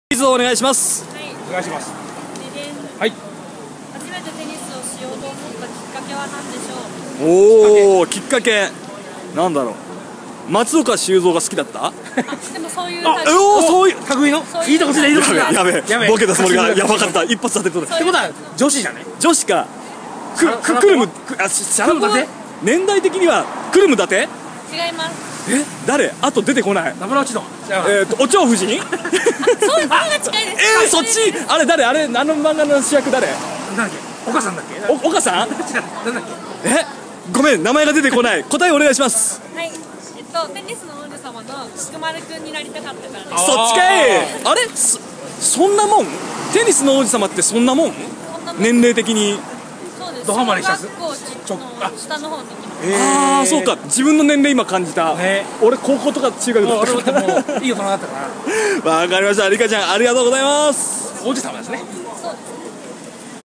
クイズをお願いします。 はい、 お願いします。 はい。初めてテニスをしようと思ったきっかけは何でしょう。 おお、きっかけなんだろう。松岡修造が好きだった？ でもそういうそういう類のいいとこついていいとこついて。 やべボケたつもりがやばかった。一発当てとる。 ってことは女子じゃね？ 女子か。クルムシャラポワ。年代的にはクルムだて？ 違います。 誰？あと出てこない。 ダブル落ち度。 お蝶夫人？ そういうのが近いです。 そっち？あれ誰？あれあの漫画の主役誰？ なんだっけ？岡さんだっけ？ 岡さん？ 違う。なんだっけ？ ごめん、名前が出てこない。答えお願いします。 はい。テニスの王子様の菊丸くんになりたかったからです。 そっちかい。あれ？そんなもん？テニスの王子様ってそんなもん？年齢的に。 そうです。 ドハマりした。 小学校の下の方に行きます。 ああ、そうか。自分の年齢今感じた。俺高校とか中学だったから。 いい大人だったから。 わかりました。リカちゃんありがとうございます。 王子様ですね。